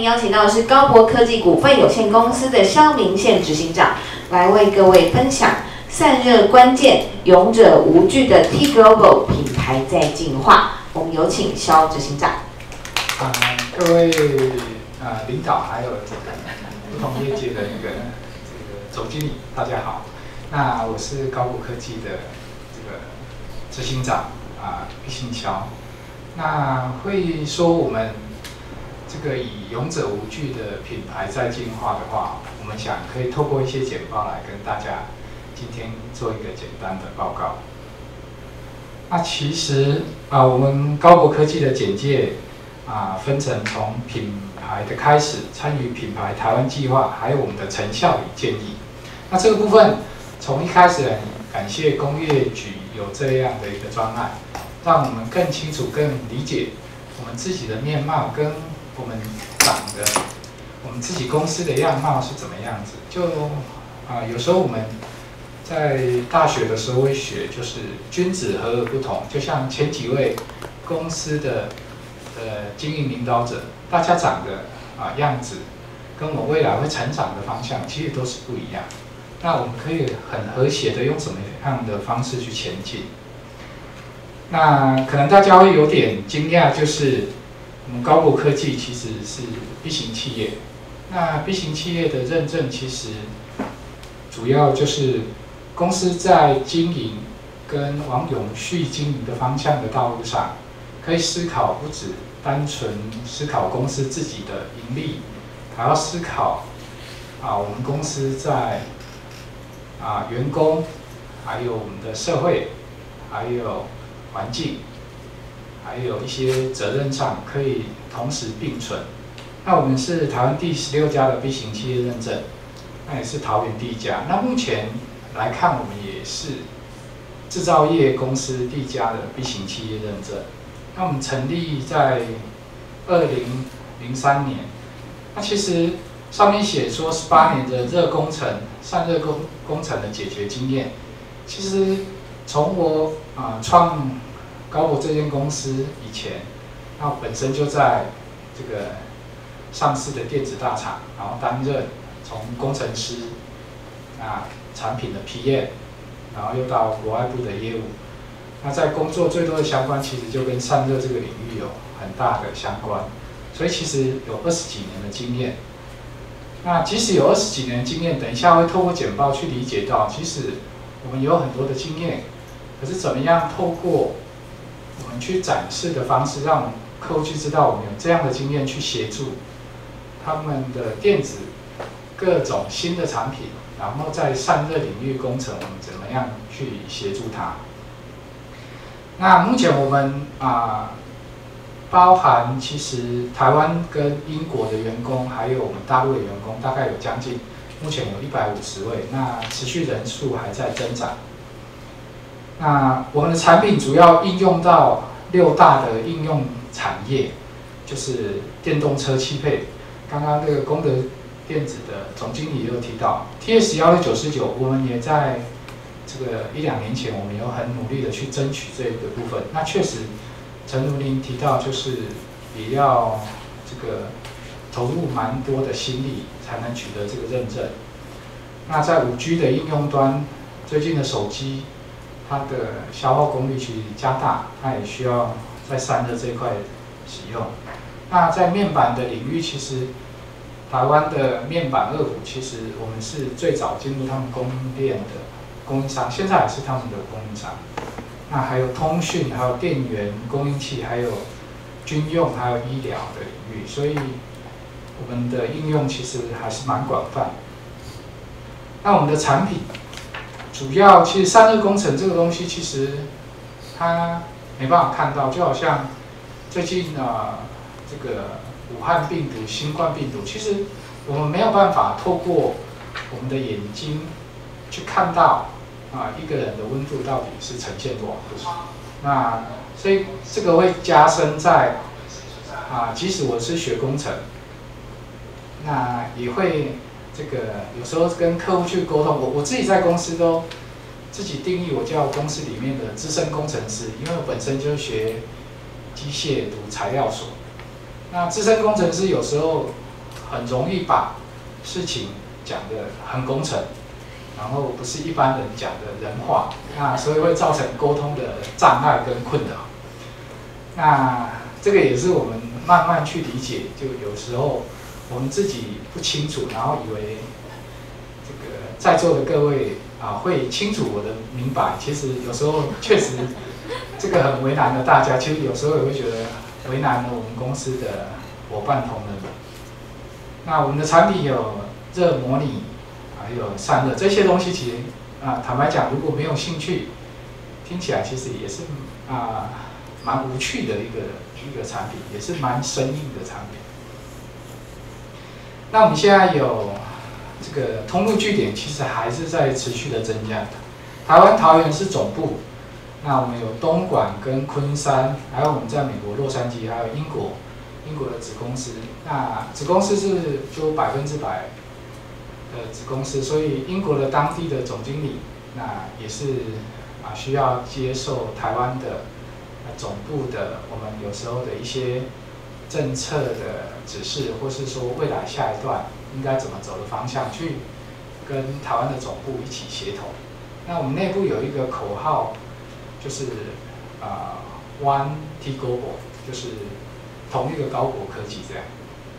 邀请到的是高博科技股份有限公司的萧明宪执行长，来为各位分享散热关键、勇者无惧的 T Global 品牌在进化。我们有请萧执行长。 各位领导还有不同业界的总经理，大家好。那我是高博科技的执行长毕信萧。那会说我们以勇者无惧的品牌在进化的话，我们想可以透过一些简报来跟大家今天做一个简单的报告。那其实我们高博科技的简介分成从品牌的开始、参与品牌台湾计划，还有我们的成效与建议。那这个部分从一开始很感谢工业局有这样的一个专案，让我们更清楚、更理解我们自己的面貌跟我们我们自己公司的样貌是怎么样子。有时候我们在大学的时候会学，就是君子和而不同。就像前几位公司的经营领导者，大家长的样子，跟我未来会成长的方向，其实都是不一样。那我们可以很和谐的用什么样的方式去前进？那可能大家会有点惊讶，就是我们高博科技其实是 B 型企业。那 B 型企业的认证其实主要就是公司在经营跟往永续经营的方向的道路上，可以思考不止单纯思考公司自己的盈利，还要思考我们公司在员工，还有我们的社会，还有环境，还有一些责任上可以同时并存。那我们是台湾第16家的 B 型企业认证，那也是桃园第1家。那目前来看，我们也是制造业公司第1家的 B 型企业认证。那我们成立在2003年。那其实上面写说18年的热工程、散热工程的解决经验，其实从我创高博这间公司以前，那我本身就在上市的电子大厂，然后担任从工程师产品的 PM， 然后又到国外部的业务。那在工作最多的相关，其实就跟散热这个领域有很大的相关，所以其实有20几年的经验。那即使有20几年的经验，等一下会透过简报去理解到，其实我们有很多的经验，可是怎么样透过我们去展示的方式，让客户去知道我们有这样的经验，去协助他们的电子各种新的产品，然后在散热领域工程，我们怎么样去协助它？那目前我们包含其实台湾跟英国的员工，还有我们大陆的员工，大概有将近目前有150位，那持续人数还在增长。那我们的产品主要应用到6大的应用产业，就是电动车汽配。刚刚这个功德电子的总经理也有提到 TS169，我们也在1、2年前，我们有很努力的去争取这个部分。那确实，陈如您提到，就是也要投入蛮多的心力，才能取得这个认证。那在5G 的应用端，最近的手机，它的消耗功率去加大，它也需要在散热这一块使用。那在面板的领域，其实台湾的面板2虎，其实我们是最早进入他们供应链的供应商，现在也是他们的供应商。那还有通讯，还有电源供应器，还有军用，还有医疗的领域，所以我们的应用其实还是蛮广泛。那我们的产品主要其实散热工程这个东西，其实它没办法看到，就好像最近武汉病毒、新冠病毒，其实我们没有办法透过我们的眼睛去看到一个人的温度到底是呈现多少度。那所以这个会加深在即使我是学工程，那也会有时候跟客户去沟通。我自己在公司都自己定义，我叫公司里面的资深工程师，因为我本身就是学机械读材料所。那资深工程师有时候很容易把事情讲得很工程，然后不是一般人讲的人话，那所以会造成沟通的障碍跟困扰。那这个也是我们慢慢去理解，就有时候我们自己不清楚，然后以为这个在座的各位会清楚我的明白，其实有时候确实这个很为难了大家，其实有时候也会觉得为难了我们公司的伙伴同仁。那我们的产品有热模拟，还有散热这些东西，其实坦白讲，如果没有兴趣，听起来其实也是蛮无趣的一个产品，也是蛮生硬的产品。那我们现在有这个通路据点，其实还是在持续的增加。台湾桃园是总部，那我们有东莞跟昆山，还有我们在美国洛杉矶，还有英国的子公司。那子公司是就100%的子公司，所以英国的当地的总经理，那也是需要接受台湾的总部的我们有时候的一些政策的指示，或是说未来下一段应该怎么走的方向，去跟台湾的总部一起协同。那我们内部有一个口号，就是One T Global， 就是同一个高国科技这样。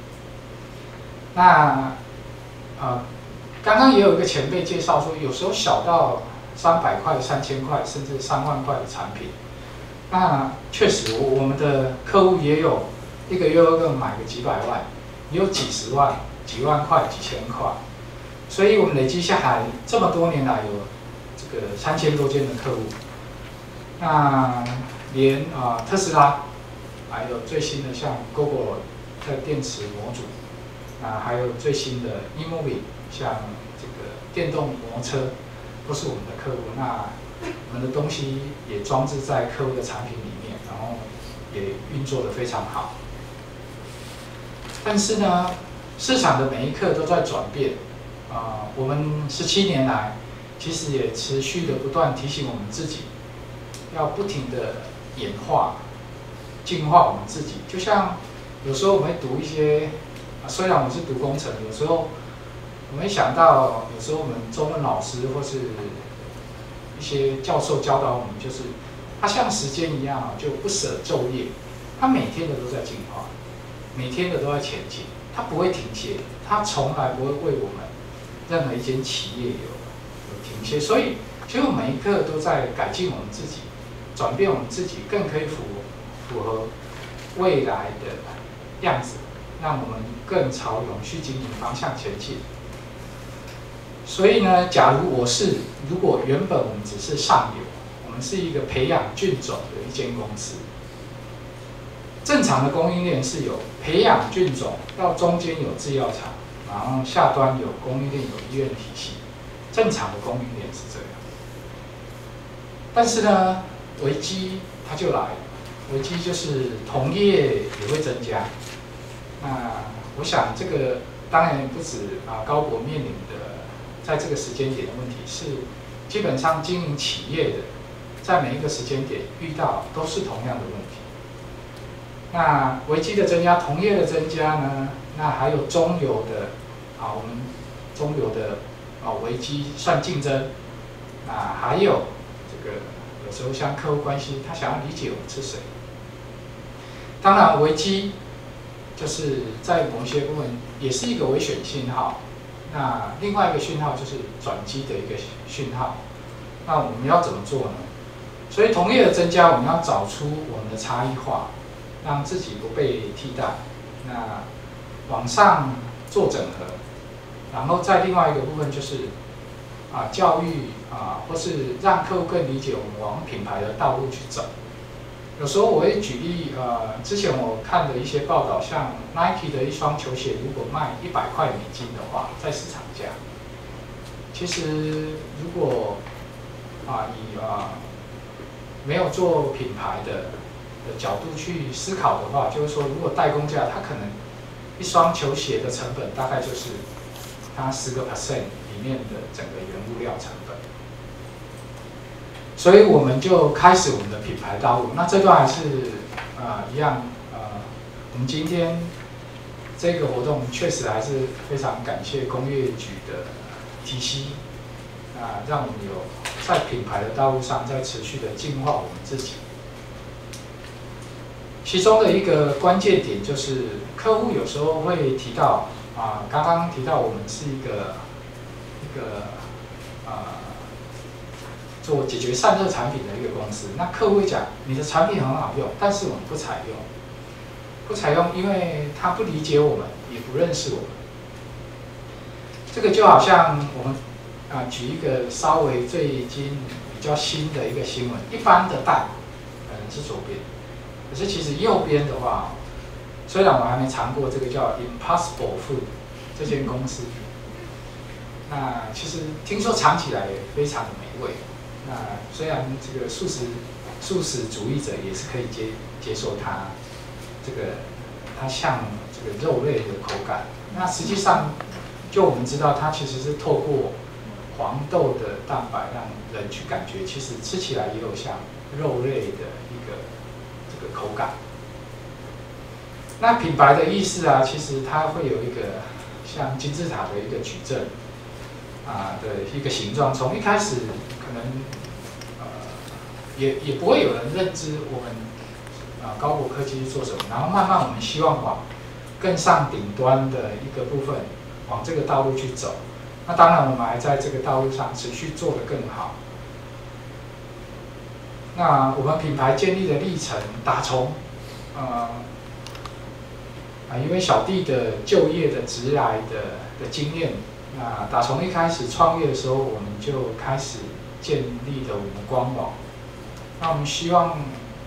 那刚刚也有一个前辈介绍说，有时候小到300块、3000块，甚至3万块的产品，那确实我们的客户也有一个月会给我们买个几百万，也有几十万、几万块、几千块，所以我们累积下来这么多年来有这个3000多间的客户。那连特斯拉，还有最新的像 Google 的电池模组，还有最新的 eMoving， 像这个电动摩托车，都是我们的客户。那我们的东西也装置在客户的产品里面，然后也运作得非常好。但是呢，市场的每一刻都在转变。我们17年来，其实也持续的不断提醒我们自己，要不停的演化、进化我们自己。就像有时候我们会读一些，虽然我是读工程，有时候我们会想到，有时候我们中文老师或是一些教授教导我们，就是他像时间一样就不舍昼夜，他每天的都在进化，每天的都在前进，他不会停歇，他从来不会为我们任何一间企业有停歇。所以，其实我们每一刻都在改进我们自己，转变我们自己，更可以符合未来的样子，让我们更朝永续经营方向前进。所以呢，假如如果原本我们只是上游，我们是一个培养菌种的一间公司，正常的供应链是有培养菌种，到中间有制药厂，然后下端有供应链，有医院体系，正常的供应链是这样。但是呢，危机它就来了，危机就是同业也会增加。那我想这个当然不止高博面临的。在这个时间点的问题是，基本上经营企业的，在每一个时间点遇到都是同样的问题。那危机的增加，同业的增加呢？那还有中游的我们中游的危机算竞争。还有这个有时候像客户关系，他想要理解我们是谁。当然，危机就是在某些部分也是一个危险信号。那另外一个讯号就是转机的一个讯号，那我们要怎么做呢？所以同业的增加，我们要找出我们的差异化，让自己不被替代。那往上做整合，然后在另外一个部分就是教育或是让客户更理解我们往品牌的道路去走。有时候我会举例，之前我看的一些报道，像 Nike 的一双球鞋，如果卖$100的话，在市场价，其实如果以没有做品牌的角度去思考的话，就是说，如果代工价，它可能一双球鞋的成本大概就是它10%里面的整个原物料成本。所以我们就开始我们的品牌道路。那这段还是一样我们今天这个活动确实还是非常感谢工业局的提携，让我们有在品牌的道路上在持续的进化我们自己。其中的一个关键点就是，客户有时候会提到刚刚提到我们是一个做解决散热产品的一个公司，那客户会讲你的产品很好用，但是我们不采用。不采用，因为他不理解我们，也不认识我们。这个就好像我们举一个稍微最近比较新的一个新闻，一般的蛋可能是左边，可是其实右边的话，虽然我还没尝过这个叫 Impossible Food 这间公司，那其实听说尝起来也非常的美味。那虽然这个素食主义者也是可以接受它。它像这个肉类的口感，那实际上，就我们知道，它其实是透过黄豆的蛋白让人去感觉，其实吃起来也有像肉类的这个口感。那品牌的意思其实它会有一个像金字塔的一个矩阵的一个形状，从一开始可能也不会有人认知我们。高博科技去做什么？然后慢慢我们希望往更上顶端的一个部分，往这个道路去走。那当然，我们还在这个道路上持续做得更好。那我们品牌建立的历程，打从因为小弟的就业的职来的经验，那打从一开始创业的时候，我们就开始建立了我们官网。那我们希望。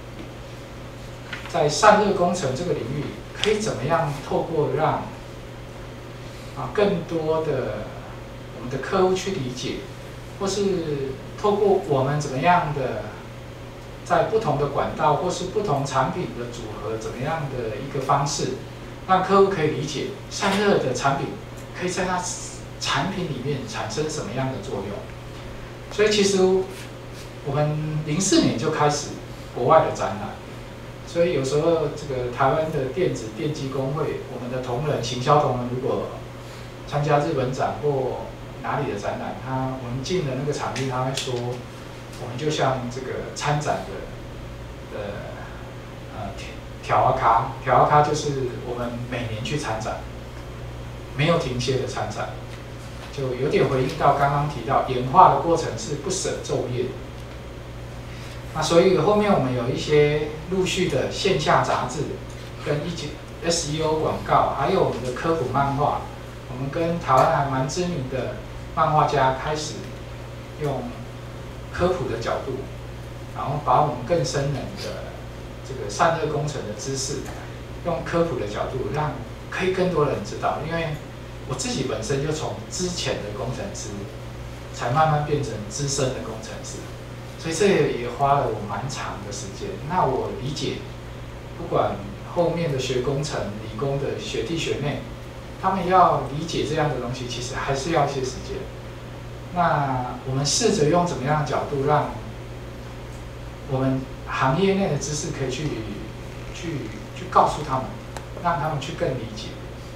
在散热工程这个领域，可以怎么样透过让更多的我们的客户去理解，或是透过我们怎么样的在不同的管道或是不同产品的组合怎么样的一个方式，让客户可以理解散热的产品可以在它产品里面产生什么样的作用。所以其实我们04年就开始国外的展览。所以有时候这个台湾的电子电机工会，我们的同仁、行销同仁，如果参加日本展或哪里的展览，我们进了那个场地，他会说，我们就像这个参展的调阿卡就是我们每年去参展，没有停歇的参展，就有点回应到刚刚提到演化的过程是不舍昼夜。那所以后面我们有一些陆续的线下杂志，跟一些 SEO 广告，还有我们的科普漫画，我们跟台湾还蛮知名的漫画家开始用科普的角度，然后把我们更深层的这个散热工程的知识，用科普的角度让可以更多人知道。因为我自己本身就从之前的工程师，才慢慢变成资深的工程师。所以这也花了我蛮长的时间。那我理解，不管后面的学工程、理工的学弟学妹，他们要理解这样的东西，其实还是要一些时间。那我们试着用怎么样的角度，让我们行业内的知识可以去告诉他们，让他们去更理解。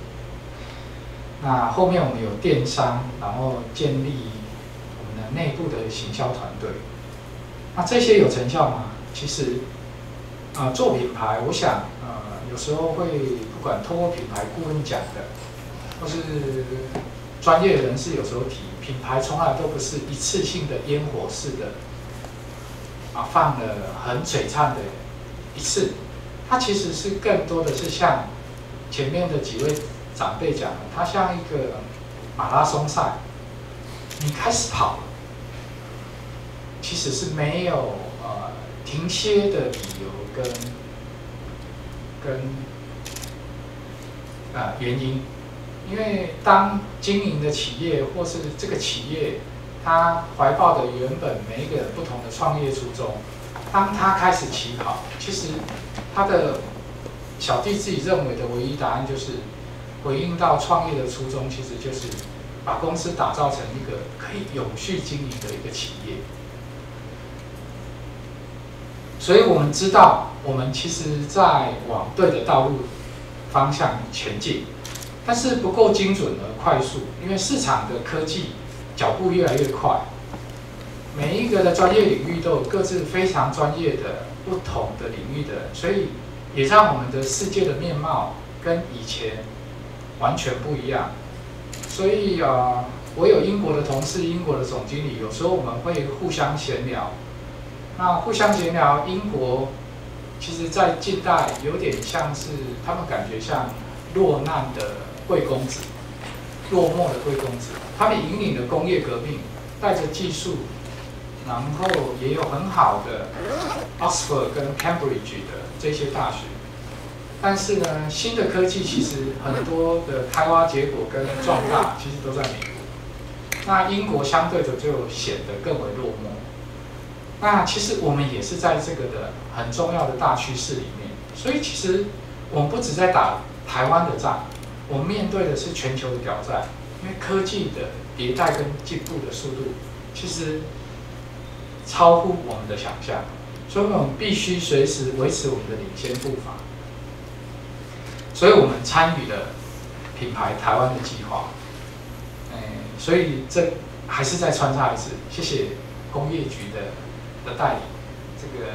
那后面我们有电商，然后建立我们的内部的行销团队。那这些有成效吗？其实，做品牌，我想，有时候会不管透过品牌顾问讲的，或是专业人士有时候提，品牌从来都不是一次性的烟火式的，放了很璀璨的一次，它其实是更多的是像前面的几位长辈讲的，它像一个马拉松赛，你开始跑了。其实是没有停歇的理由跟原因，因为当经营的企业或是这个企业，它怀抱的原本每一个不同的创业初衷，当它开始起跑，其实它的小弟自己认为的唯一答案就是回应到创业的初衷，其实就是把公司打造成一个可以永续经营的一个企业。所以我们知道，我们其实在往对的道路方向前进。 但是不够精准而快速，因为市场的科技脚步越来越快，每一个的专业领域都有各自非常专业的不同的领域的人，所以也让我们的世界的面貌跟以前完全不一样。所以我有英国的同事，英国的总经理，有时候我们会互相闲聊。那互相闲聊，英国其实在近代有点像是他们感觉像落难的贵公子，落寞的贵公子。他们引领了工业革命，带着技术，然后也有很好的 Oxford 跟 Cambridge 的这些大学。但是呢，新的科技其实很多的开花结果跟壮大，其实都在美国。那英国相对的就显得更为落寞。那其实我们也是在这个的很重要的大趋势里面，所以其实我们不只在打台湾的仗，我们面对的是全球的挑战，因为科技的迭代跟进步的速度，其实超乎我们的想象，所以我们必须随时维持我们的领先步伐。所以我们参与了品牌台湾的计划，所以这还是再穿插一次，谢谢工业局的带领。这个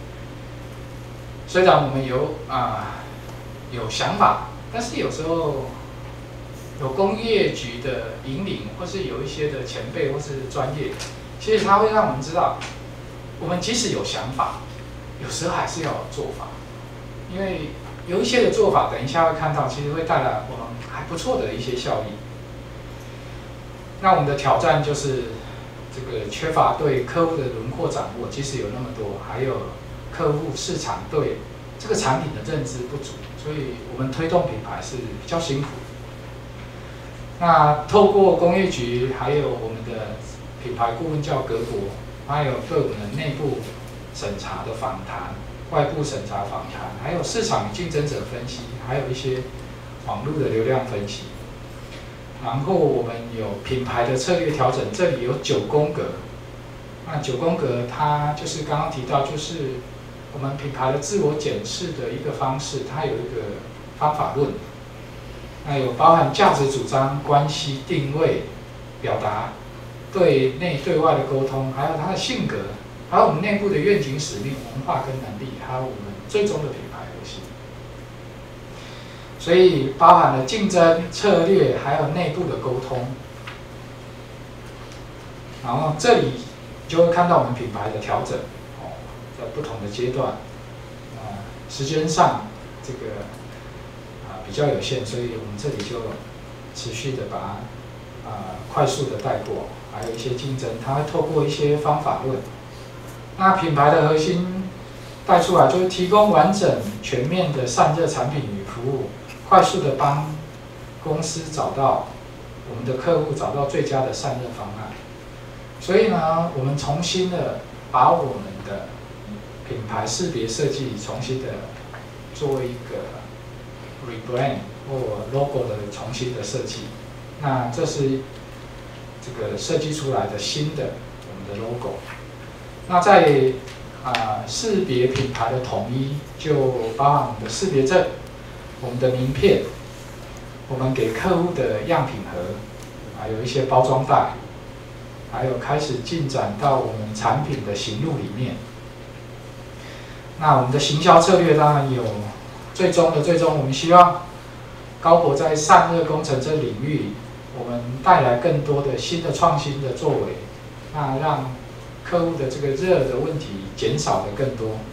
虽然我们有想法，但是有时候有工业局的引领，或是有一些的前辈或是专业，其实他会让我们知道，我们即使有想法，有时候还是要有做法，因为有一些的做法，等一下会看到，其实会带来我们还不错的一些效益。那我们的挑战就是这个缺乏对客户的轮廓掌握，即使有那么多，还有客户市场对这个产品的认知不足，所以我们推动品牌是比较辛苦。那透过工业局，还有我们的品牌顾问叫格博，还有对我们的内部审查的访谈、外部审查访谈，还有市场与竞争者分析，还有一些网络的流量分析。然后我们有品牌的策略调整，这里有9宫格。那9宫格它就是刚刚提到，就是我们品牌的自我检视的一个方式，它有一个方法论。那有包含价值主张、关系定位、表达、对内对外的沟通，还有它的性格，还有我们内部的愿景、使命、文化跟能力，还有我们最终的品牌核心。所以包含了竞争策略，还有内部的沟通。然后这里就会看到我们品牌的调整，在不同的阶段，时间上这个比较有限，所以我们这里就持续的把它快速的带过，还有一些竞争，它会透过一些方法论。那品牌的核心带出来就是提供完整全面的散热产品与服务，快速的帮公司找到我们的客户找到最佳的散热方案。所以呢，我们重新的把我们的品牌识别设计重新的做一个 rebrand 或 logo 的重新的设计。那这是这个设计出来的新的我们的 logo。那在识别品牌的统一，就包含我们的识别证、我们的名片、我们给客户的样品盒，还有一些包装袋，还有开始进展到我们产品的型录里面。那我们的行销策略当然有最终，我们希望高博在散热工程这领域，我们带来更多的新的创新的作为，那让客户的这个热的问题减少的更多。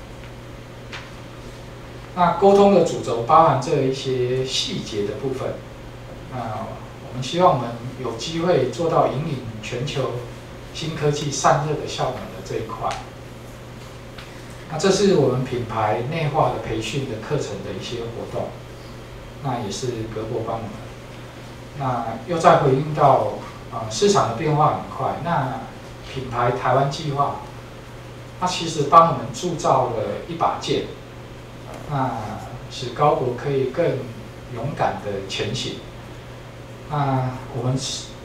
那沟通的主轴包含这一些细节的部分。那我们希望我们有机会做到引领全球新科技散热的效能的这一块。那这是我们品牌内化的培训的课程的一些活动，那也是格博帮我们。那又再回应到市场的变化很快，那品牌台湾计划，它其实帮我们铸造了一把剑，那使高博可以更勇敢的前行。那我们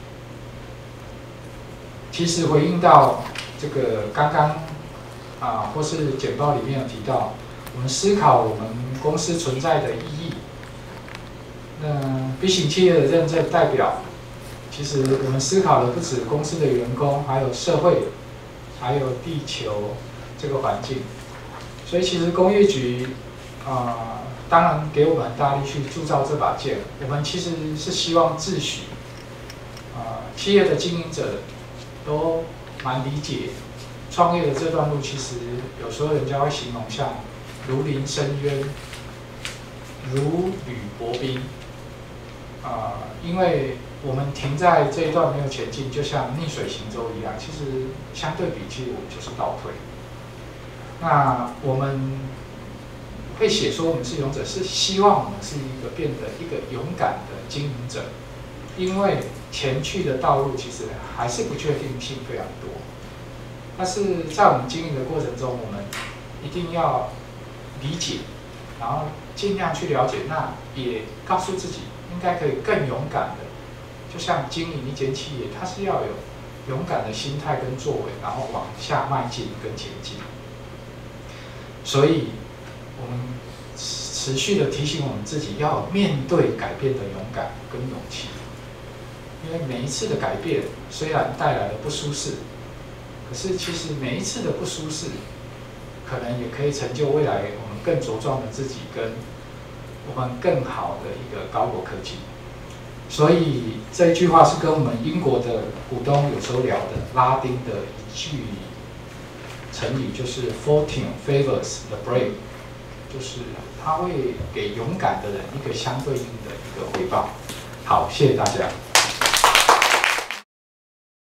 其实回应到这个刚刚或是简报里面有提到，我们思考我们公司存在的意义。 那 B 型企业的认证代表，其实我们思考的不止公司的员工，还有社会，还有地球这个环境。所以其实工业局当然给我们很大力去铸造这把剑。我们其实是希望自诩，企业的经营者都蛮理解创业的这段路，其实有时候人家会形容像如临深渊，如履薄冰。因为我们停在这一段没有前进，就像逆水行舟一样，其实相对比，其实我们就是倒退。那我们会写说我们是勇者，是希望我们是变得一个勇敢的经营者，因为前去的道路其实还是不确定性非常多。但是在我们经营的过程中，我们一定要理解，然后尽量去了解，那也告诉自己应该可以更勇敢的，就像经营一间企业，它是要有勇敢的心态跟作为，然后往下迈进跟前进。所以，我们持续的提醒我们自己，要有面对改变的勇敢跟勇气。因为每一次的改变虽然带来了不舒适，可是其实每一次的不舒适，可能也可以成就未来我们更茁壮的自己，跟我们更好的一个高国科技。所以这一句话是跟我们英国的股东有时候聊的拉丁的一句成语，就是 "Fortune favors the brave"， 就是它会给勇敢的人一个相对应的一个回报。好，谢谢大家。